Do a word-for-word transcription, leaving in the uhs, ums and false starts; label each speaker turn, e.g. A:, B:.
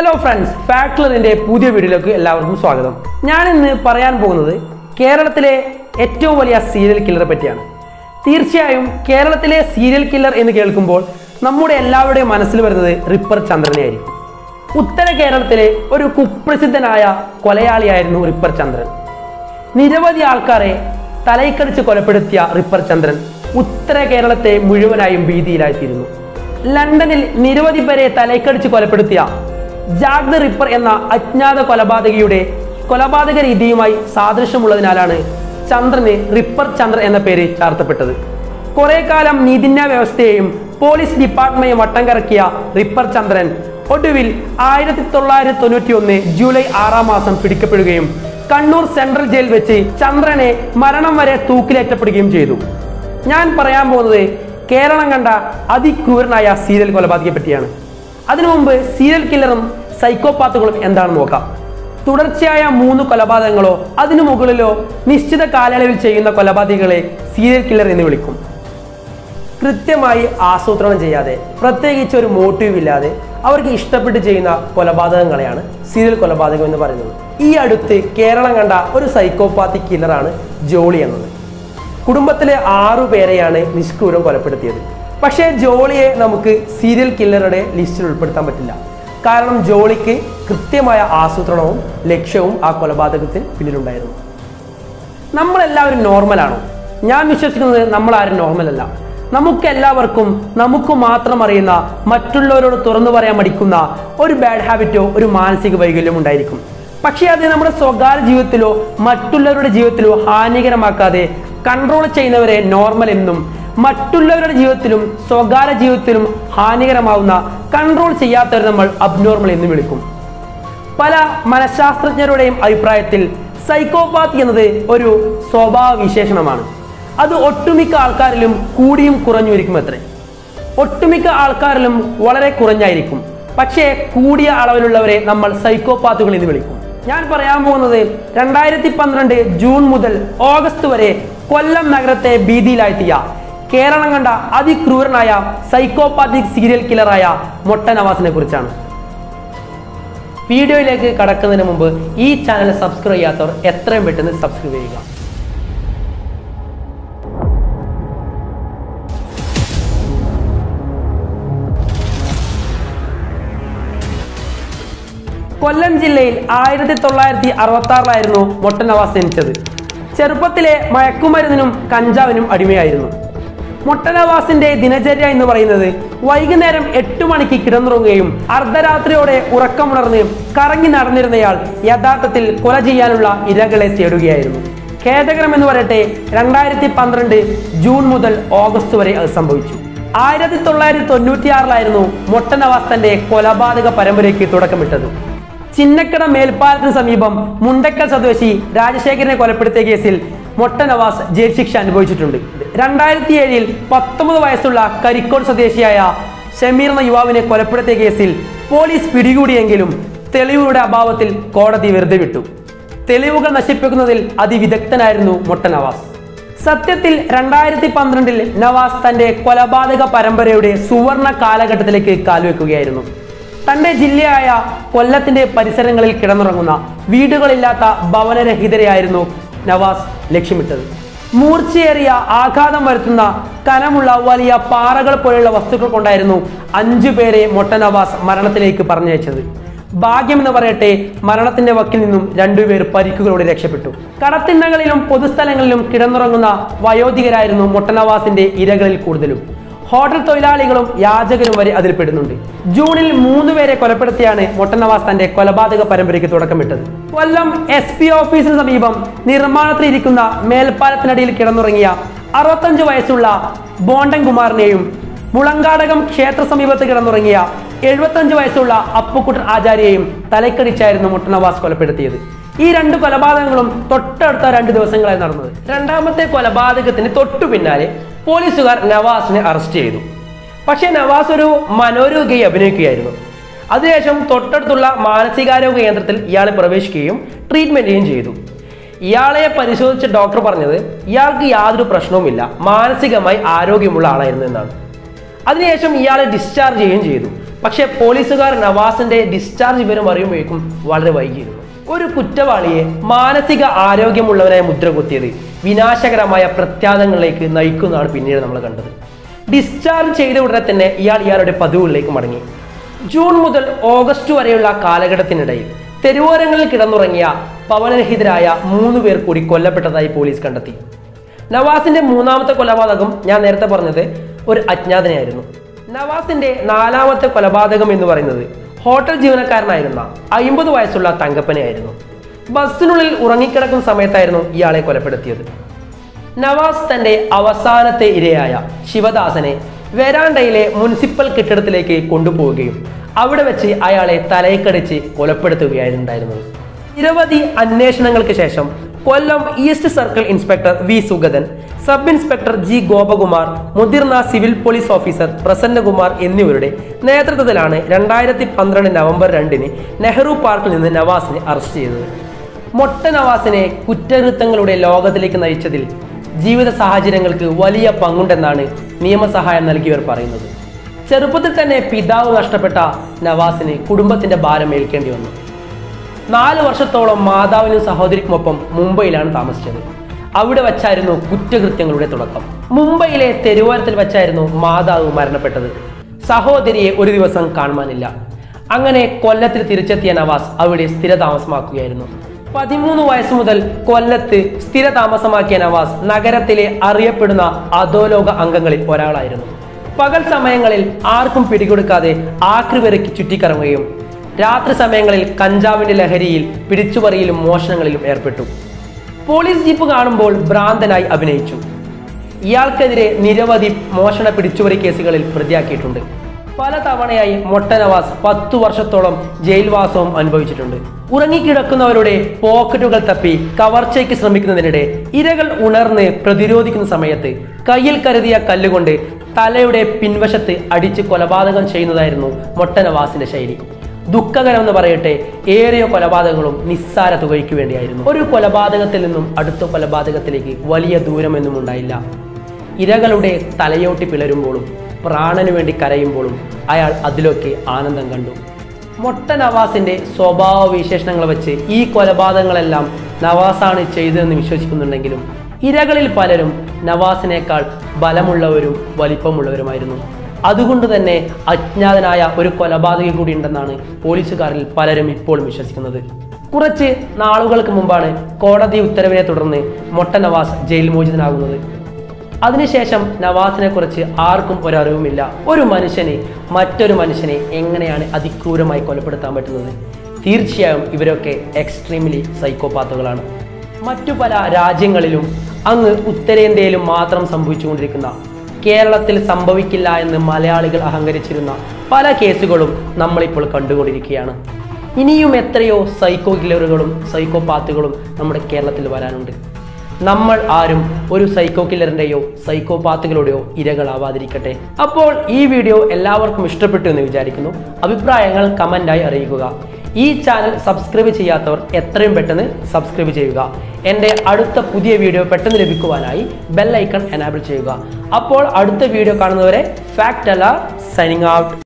A: Hello friends, ഫാക്ട്ലറിന്റെ പുതിയ വീഡിയോയിലേക്ക് എല്ലാവർക്കും സ്വാഗതം. ഞാൻ ഇന്ന് പറയാൻ പോകുന്നത് കേരളത്തിലെ ഏറ്റവും വലിയ സീരിയൽ കില്ലറെ പറ്റിയാണ്. തീർച്ചയായും കേരളത്തിലെ സീരിയൽ കില്ലർ എന്ന് കേൾക്കുമ്പോൾ നമ്മുടെ എല്ലാവരുടെയും മനസ്സിൽ വരുന്നത് റിപ്പർ ചന്ദ്രനെയായിരിക്കും. ഉത്തര കേരളത്തിലെ ഒരു കുപ്രസിദ്ധനായ കൊലയാളിയായിരുന്നു റിപ്പർ ചന്ദ്രൻ. നിരവധി ആൾക്കാരെ തലയിക്കടിച്ച് കൊലപ്പെടുത്തിയ റിപ്പർ ചന്ദ്രൻ ഉത്തര കേരളത്തെ മുഴുവനായും ഭീതിയിലായിത്തീരുന്നു. ലണ്ടനിൽ നിരവധി പേരെ തലയിക്കടിച്ച് കൊലപ്പെടുത്തിയ ജാക്ക് ദ റിപ്പർ എന്ന അജ്ഞാത കൊലപാതകിയുടെ കൊലപാതക രീതിയുമായി സാദൃശ്യമുള്ളതിനാലാണ് ചന്ദ്രന് റിപ്പർ ചന്ദ്രൻ എന്ന പേര് ചാർത്തപ്പെട്ടത്. കുറെ കാലം നീതിന്യായ വ്യവസ്ഥയെയും പോലീസ് ഡിപ്പാർട്ട്മെന്റിനെയും വട്ടം കറക്കിയ റിപ്പർ ചന്ദ്രൻ ഒടുവിൽ ആയിരത്തി തൊള്ളായിരത്തി തൊണ്ണൂറ്റി ഒന്ന് ജൂലൈ ആറാം മാസം പിടിക്കപ്പെടുകയും കണ്ണൂർ സെൻട്രൽ ജയിൽ വെച്ച് ചന്ദ്രനെ മരണം വരെ തൂക്കിലേറ്റപ്പെടുകയും ചെയ്തു. ഞാൻ പറയാൻ പോകുന്നത് കേരളം കണ്ട അതിക്രൂരനായ സീരിയൽ കൊലപാതകയെ പറ്റിയാണ്. അതിനു മുമ്പ് സീരിയൽ കില്ലറും സൈക്കോപാത്തുകളും എന്താണെന്ന് നോക്കാം. തുടർച്ചയായ മൂന്ന് കൊലപാതകങ്ങളോ അതിനു മുകളിലോ നിശ്ചിത കാലയളവിൽ ചെയ്യുന്ന കൊലപാതകികളെ സീരിയൽ കില്ലർ എന്ന് വിളിക്കും. കൃത്യമായി ആസൂത്രണം ചെയ്യാതെ, പ്രത്യേകിച്ച് ഒരു മോട്ടീവ് ഇല്ലാതെ അവർക്ക് ഇഷ്ടപ്പെട്ട് ചെയ്യുന്ന കൊലപാതകങ്ങളെയാണ് സീരിയൽ കൊലപാതകം എന്ന് പറയുന്നത്. ഈ അടുത്ത് കേരളം കണ്ട ഒരു സൈക്കോപാത്തിക് കില്ലറാണ് ജോളി എന്നത്. കുടുംബത്തിലെ ആറു പേരെയാണ് നിഷ്ഠൂരം കൊലപ്പെടുത്തിയത്. പക്ഷേ ജോളിയെ നമുക്ക് സീരിയൽ കില്ലറുടെ ലിസ്റ്റിൽ ഉൾപ്പെടുത്താൻ പറ്റില്ല. കാരണം ജോളിക്ക് കൃത്യമായ ആസൂത്രണവും ലക്ഷ്യവും ആ കൊലപാതകത്തിൽ പിന്നിലുണ്ടായിരുന്നു. നമ്മളെല്ലാവരും നോർമലാണോ? ഞാൻ വിശ്വസിക്കുന്നത് നമ്മൾ ആരും നോർമൽ അല്ല. നമുക്ക് എല്ലാവർക്കും നമുക്ക് മാത്രം അറിയുന്ന, മറ്റുള്ളവരോട് തുറന്നു പറയാൻ മടിക്കുന്ന ഒരു ബാഡ് ഹാബിറ്റോ ഒരു മാനസിക വൈകല്യം ഉണ്ടായിരിക്കും. പക്ഷേ അത് നമ്മുടെ സ്വകാര്യ ജീവിതത്തിലോ മറ്റുള്ളവരുടെ ജീവിതത്തിലോ ഹാനികരമാക്കാതെ കൺട്രോൾ ചെയ്യുന്നവരെ നോർമൽ എന്നും, മറ്റുള്ളവരുടെ ജീവിതത്തിലും സ്വകാര്യ ജീവിതത്തിലും ഹാനികരമാവുന്ന കൺട്രോൾ ചെയ്യാത്തവരെ നമ്മൾ അബ്നോർമൽ എന്ന് വിളിക്കും. പല മനഃശാസ്ത്രജ്ഞരുടെയും അഭിപ്രായത്തിൽ സൈക്കോപാത്തി എന്നത് ഒരു സ്വഭാവ വിശേഷണമാണ്. അത് ഒട്ടുമിക്ക ആൾക്കാരിലും കൂടിയും കുറഞ്ഞു ഇരിക്കും. അത്രേ ഒട്ടുമിക്ക ആൾക്കാരിലും വളരെ കുറഞ്ഞായിരിക്കും. പക്ഷേ കൂടിയ അളവിലുള്ളവരെ നമ്മൾ സൈക്കോപാത്തുകൾ എന്ന് വിളിക്കും. ഞാൻ പറയാൻ പോകുന്നത് രണ്ടായിരത്തി പന്ത്രണ്ട് ജൂൺ മുതൽ ഓഗസ്റ്റ് വരെ കൊല്ലം നഗരത്തെ ഭീതിയിലാഴ്ത്തിയ കേരളം കണ്ട അതിക്രൂരനായ സൈക്കോപാത്തിക് സീരിയൽ കില്ലറായ മൊട്ട നവാസിനെ കുറിച്ചാണ്. വീഡിയോയിലേക്ക് കടക്കുന്നതിന് മുമ്പ് ഈ ചാനൽ സബ്സ്ക്രൈബ് ചെയ്യാത്തവർ എത്രയും പെട്ടെന്ന് സബ്സ്ക്രൈബ് ചെയ്യുക. കൊല്ലം ജില്ലയിൽ ആയിരത്തി തൊള്ളായിരത്തി അറുപത്തി ആറിലായിരുന്നു മൊട്ട നവാസ് ജനിച്ചത്. ചെറുപ്പത്തിലെ മയക്കുമരുന്നിനും കഞ്ചാവിനും അടിമയായിരുന്നു. മൊട്ട നവാസിന്റെ ദിനചര്യ എന്ന് പറയുന്നത് വൈകുന്നേരം എട്ടു മണിക്ക് കിടന്നുറങ്ങുകയും അർദ്ധരാത്രിയോടെ ഉറക്കമുണർന്ന് കറങ്ങി നടന്നിരുന്നയാൾ യഥാർത്ഥത്തിൽ കൊല ചെയ്യാനുള്ള ഇരകളെ തേടുകയായിരുന്നു. ഖേദകരം എന്ന് പറയട്ടെ, രണ്ടായിരത്തി പന്ത്രണ്ട് ജൂൺ മുതൽ ഓഗസ്റ്റ് വരെ അത് സംഭവിച്ചു. ആയിരത്തി തൊള്ളായിരത്തി തൊണ്ണൂറ്റി ആറിലായിരുന്നു മൊട്ട നവാസ് തന്റെ കൊലപാതക പരമ്പരയ്ക്ക് തുടക്കമിട്ടത്. ചിന്നക്കട മേൽപ്പാലത്തിന് സമീപം മുണ്ടക്കൽ സ്വദേശി രാജശേഖരനെ കൊലപ്പെടുത്തിയ കേസിൽ മൊട്ട നവാസ് ജയിൽ ശിക്ഷ അനുഭവിച്ചിട്ടുണ്ട്. രണ്ടായിരത്തി ഏഴിൽ പത്തൊമ്പത് വയസ്സുള്ള കരിക്കോട് സ്വദേശിയായ ഷമീർ എന്ന യുവാവിനെ കൊലപ്പെടുത്തിയ കേസിൽ പോലീസ് പിടികൂടിയെങ്കിലും തെളിവുകളുടെ അഭാവത്തിൽ കോടതി വെറുതെ വിട്ടു. തെളിവുകൾ നശിപ്പിക്കുന്നതിൽ അതിവിദഗ്ധനായിരുന്നു മൊട്ട നവാസ്. സത്യത്തിൽ രണ്ടായിരത്തി പന്ത്രണ്ടിൽ നവാസ് തന്റെ കൊലപാതക പരമ്പരയുടെ സുവർണ കാലഘട്ടത്തിലേക്ക് കാൽവെക്കുകയായിരുന്നു. തന്റെ ജില്ലയായ കൊല്ലത്തിന്റെ പരിസരങ്ങളിൽ കിടന്നുറങ്ങുന്ന വീടുകളില്ലാത്ത ഭവനരഹിതരെയായിരുന്നു നവാസ് ലക്ഷ്യമിട്ടത്. മൂർച്ചയേറിയ ആഘാതം വരുത്തുന്ന കനമുള്ള വലിയ പാറകൾ പോലെയുള്ള വസ്തുക്കൾ കൊണ്ടായിരുന്നു അഞ്ചു പേരെ മൊട്ട നവാസ് മരണത്തിലേക്ക് പറഞ്ഞയച്ചത്. ഭാഗ്യമെന്ന് പറയട്ടെ, മരണത്തിന്റെ വക്കിൽ നിന്നും രണ്ടുപേർ പരിക്കുകളോടെ രക്ഷപ്പെട്ടു. കടത്തിണ്ണകളിലും പൊതുസ്ഥലങ്ങളിലും കിടന്നുറങ്ങുന്ന വയോധികരായിരുന്നു മൊട്ട നവാസിന്റെ ഇരകളിൽ കൂടുതലും. ഹോട്ടൽ തൊഴിലാളികളും യാചകരും വരെ അതിൽ പെടുന്നുണ്ട്. ജൂണിൽ മൂന്ന് പേരെ കൊലപ്പെടുത്തിയാണ് മൊട്ട നവാസ് തന്റെ കൊലപാതക പരമ്പരയ്ക്ക് തുടക്കമിട്ടത്. കൊല്ലം എസ് പി ഓഫീസിന് സമീപം നിർമ്മാണത്തിലിരിക്കുന്ന മേൽപ്പാലത്തിനടിയിൽ കിടന്നുറങ്ങിയ അറുപത്തഞ്ചു വയസ്സുള്ള ബോണ്ടൻ കുമാറിനെയും മുളങ്കാടകം ക്ഷേത്ര സമീപത്ത് കിടന്നുറങ്ങിയ എഴുപത്തഞ്ചു വയസ്സുള്ള അപ്പുക്കുട്ടൻ ആചാര്യയെയും തലക്കടിച്ചായിരുന്നു മൊട്ട നവാസ് കൊലപ്പെടുത്തിയത്. ഈ രണ്ട് കൊലപാതകങ്ങളും തൊട്ടടുത്ത രണ്ട് ദിവസങ്ങളായി നടന്നത്. രണ്ടാമത്തെ കൊലപാതകത്തിന് തൊട്ടു പിന്നാലെ പോലീസുകാർ നവാസിനെ അറസ്റ്റ് ചെയ്തു. പക്ഷേ നവാസ് ഒരു മനോരോഗിയെ അഭിനയിക്കുകയായിരുന്നു. അതിനുശേഷം തൊട്ടടുത്തുള്ള മാനസികാരോഗ്യ കേന്ദ്രത്തിൽ ഇയാളെ പ്രവേശിക്കുകയും ട്രീറ്റ്മെന്റ് ചെയ്യുകയും ചെയ്തു. ഇയാളെ പരിശോധിച്ച ഡോക്ടർ പറഞ്ഞത് ഇയാൾക്ക് യാതൊരു പ്രശ്നവുമില്ല, മാനസികമായി ആരോഗ്യമുള്ള ആളായിരുന്നു എന്നാണ്. അതിനുശേഷം ഇയാളെ ഡിസ്ചാർജ് ചെയ്യുകയും ചെയ്തു. പക്ഷേ പോലീസുകാർ നവാസിന്റെ ഡിസ്ചാർജ് വിവരം അറിയുമ്പോഴേക്കും വളരെ വൈകിയിരുന്നു. ഒരു കുറ്റവാളിയെ മാനസിക ആരോഗ്യമുള്ളവനായി മുദ്ര കുത്തിയത് വിനാശകരമായ പ്രത്യാഘാതങ്ങളിലേക്ക് നയിക്കുന്നതാണ് പിന്നീട് നമ്മൾ കണ്ടത്. ഡിസ്ചാർജ് ചെയ്ത ഉടനെ തന്നെ ഇയാൾ ഇയാളുടെ പതിവുകളിലേക്ക് മടങ്ങി. ജൂൺ മുതൽ ഓഗസ്റ്റ് വരെയുള്ള കാലഘട്ടത്തിനിടയിൽ തെരുവോരങ്ങളിൽ കിടന്നുറങ്ങിയ പവനരഹിതരായ മൂന്ന് പേർ കൂടി കൊല്ലപ്പെട്ടതായി പോലീസ് കണ്ടെത്തി. നവാസിന്റെ മൂന്നാമത്തെ കൊലപാതകം ഞാൻ നേരത്തെ പറഞ്ഞത് ഒരു അജ്ഞാതനായിരുന്നു. നവാസിന്റെ നാലാമത്തെ കൊലപാതകം എന്ന് പറയുന്നത് ഹോട്ടൽ ജീവനക്കാരനായിരുന്ന അമ്പത് വയസ്സുള്ള തങ്കപ്പനെയായിരുന്നു. ബസ്സിനുള്ളിൽ ഉറങ്ങിക്കിടക്കുന്ന സമയത്തായിരുന്നു ഇയാളെ കൊലപ്പെടുത്തിയത്. നവാസ് തന്റെ അവസാനത്തെ ഇരയായ ശിവദാസനെ വെരാണ്ടയിലെ മുനിസിപ്പൽ കെട്ടിടത്തിലേക്ക് കൊണ്ടുപോവുകയും അവിടെ വെച്ച് അയാളെ തലയ്ക്കടിച്ച് കൊലപ്പെടുത്തുകയായിരുന്നു ഉണ്ടായിരുന്നത്. നിരവധി അന്വേഷണങ്ങൾക്ക് ശേഷം Kollam east circle inspector V Sugathan, sub inspector G Gopakumar, മുതിർന്ന സിവിൽ പോലീസ് ഓഫീസർ പ്രസന്നകുമാർ എന്നിവരുടെ നേതൃത്വത്തിലാണ് രണ്ടായിരത്തി പന്ത്രണ്ട് നവംബർ രണ്ടിന് നെഹ്റു പാർക്കിൽ നിന്ന് നവാസിനെ അറസ്റ്റ് ചെയ്തത്. മൊട്ട നവാസിനെ കുറ്റകൃത്യങ്ങളുടെ ലോകത്തിലേക്ക് നയിച്ചതിൽ ജീവിത സാഹചര്യങ്ങൾക്ക് വലിയ പങ്കുണ്ടെന്നാണ് നിയമസഹായം നൽകിയവർ പറയുന്നത്. ചെറുപ്പത്തിൽ തന്നെ പിതാവ് നഷ്ടപ്പെട്ട നവാസിന് കുടുംബത്തിന്റെ ഭാരം ഏൽക്കേണ്ടി വന്നു. നാല് വർഷത്തോളം മാതാവിനും സഹോദരിക്കുമൊപ്പം മുംബൈയിലാണ് താമസിച്ചത്. അവിടെ വച്ചായിരുന്നു കുറ്റകൃത്യങ്ങളുടെ തുടക്കം. മുംബൈയിലെ തെരുവോരത്തിൽ വച്ചായിരുന്നു മാതാവ് മരണപ്പെട്ടത്. സഹോദരിയെ ഒരു ദിവസം കാണുവാനില്ല. അങ്ങനെ കൊല്ലത്തിൽ തിരിച്ചെത്തിയ നവാസ് അവിടെ സ്ഥിരതാമസമാക്കുകയായിരുന്നു. പതിമൂന്ന് വയസ്സ് മുതൽ കൊല്ലത്ത് സ്ഥിര താമസമാക്കിയ നവാസ് നഗരത്തിലെ അറിയപ്പെടുന്ന അധോലോക അംഗങ്ങളിൽ ഒരാളായിരുന്നു. പകൽ സമയങ്ങളിൽ ആർക്കും പിടികൊടുക്കാതെ ആക്രിവെറുക്കി ചുറ്റിക്കറങ്ങുകയും രാത്രി സമയങ്ങളിൽ കഞ്ചാവിന്റെ ലഹരിയിൽ പിടിച്ചുപറിയിലും മോഷണങ്ങളിലും ഏർപ്പെട്ടു. പോലീസ് ജീപ്പ് കാണുമ്പോൾ ഭ്രാന്തനായി അഭിനയിച്ചു. ഇയാൾക്കെതിരെ നിരവധി മോഷണ പിടിച്ചുപറി കേസുകളിൽ പ്രതിയാക്കിയിട്ടുണ്ട്. പല തവണയായി മൊട്ട നവാസ് പത്തു വർഷത്തോളം ജയിൽവാസവും അനുഭവിച്ചിട്ടുണ്ട്. ഉറങ്ങിക്കിടക്കുന്നവരുടെ പോക്കറ്റുകൾ തപ്പി കവർച്ചയ്ക്ക് ശ്രമിക്കുന്നതിനിടെ ഇരകൾ ഉണർന്ന് പ്രതിരോധിക്കുന്ന സമയത്ത് കയ്യിൽ കരുതിയ കല്ലുകൊണ്ട് തലയുടെ പിൻവശത്ത് അടിച്ച് കൊലപാതകം ചെയ്യുന്നതായിരുന്നു മൊട്ട നവാസിന്റെ ശൈലി. ദുഃഖകരം എന്ന് പറയട്ടെ, ഏറിയ കൊലപാതകങ്ങളും നിസ്സാര തുകയ്ക്ക് വേണ്ടിയായിരുന്നു. ഒരു കൊലപാതകത്തിൽ നിന്നും അടുത്ത കൊലപാതകത്തിലേക്ക് വലിയ ദൂരമൊന്നും ഉണ്ടായില്ല. ഇരകളുടെ തലയോട്ടി പിളരുമ്പോഴും പ്രാണനു വേണ്ടി കരയുമ്പോഴും അയാൾ അതിലൊക്കെ ആനന്ദം കണ്ടു. മൊട്ട നവാസിന്റെ സ്വഭാവ വിശേഷണങ്ങൾ വെച്ച് ഈ കൊലപാതകങ്ങളെല്ലാം നവാസാണ് ചെയ്തതെന്ന് വിശ്വസിക്കുന്നുണ്ടെങ്കിലും ഇരകളിൽ പലരും നവാസിനേക്കാൾ ബലമുള്ളവരും വലിപ്പമുള്ളവരുമായിരുന്നു. അതുകൊണ്ട് തന്നെ അജ്ഞാതനായ ഒരു കൊലപാതകി കൂടി ഉണ്ടെന്നാണ് പോലീസുകാരിൽ പലരും ഇപ്പോഴും വിശ്വസിക്കുന്നത്. കുറച്ച് നാളുകൾക്ക് മുമ്പാണ് കോടതി ഉത്തരവിനെ തുടർന്ന് മൊട്ട നവാസ് ജയിൽ മോചിതനാകുന്നത്. അതിനുശേഷം നവാസിനെ കുറിച്ച് ആർക്കും ഒരറിവുമില്ല. ഒരു മനുഷ്യനെ മറ്റൊരു മനുഷ്യനെ എങ്ങനെയാണ് അതിക്രൂരമായി കൊലപ്പെടുത്താൻ പറ്റുന്നത്? തീർച്ചയായും ഇവരൊക്കെ എക്സ്ട്രീംലി സൈക്കോപാത്തുകളാണ്. മറ്റു പല രാജ്യങ്ങളിലും അങ്ങ് ഉത്തരേന്ത്യയിലും മാത്രം സംഭവിച്ചുകൊണ്ടിരിക്കുന്ന, കേരളത്തിൽ സംഭവിക്കില്ല എന്ന് മലയാളികൾ അഹങ്കരിച്ചിരുന്ന പല കേസുകളും നമ്മളിപ്പോൾ കണ്ടുകൊണ്ടിരിക്കുകയാണ്. ഇനിയും എത്രയോ സൈക്കോ കില്ലറുകളും സൈക്കോപാത്തുകളും നമ്മുടെ കേരളത്തിൽ വരാനുണ്ട്. നമ്മൾ ആരും ഒരു സൈക്കോ കില്ലറിൻ്റെയോ സൈക്കോപാത്തുകളുടെയോ ഇരകളാവാതിരിക്കട്ടെ. അപ്പോൾ ഈ വീഡിയോ എല്ലാവർക്കും ഇഷ്ടപ്പെട്ടു എന്ന് വിചാരിക്കുന്നു. അഭിപ്രായങ്ങൾ കമൻ്റായി അറിയിക്കുക. ഈ ചാനൽ സബ്സ്ക്രൈബ് ചെയ്യാത്തവർ എത്രയും പെട്ടെന്ന് സബ്സ്ക്രൈബ് ചെയ്യുക. എൻ്റെ അടുത്ത പുതിയ വീഡിയോ പെട്ടെന്ന് ലഭിക്കുവാനായി ബെൽ ഐക്കൺ എനാബിൾ ചെയ്യുക. അപ്പോൾ അടുത്ത വീഡിയോ കാണുന്നവരെ ഫാക്ട് ടെല്ലർ സൈനിങ് ഔട്ട്.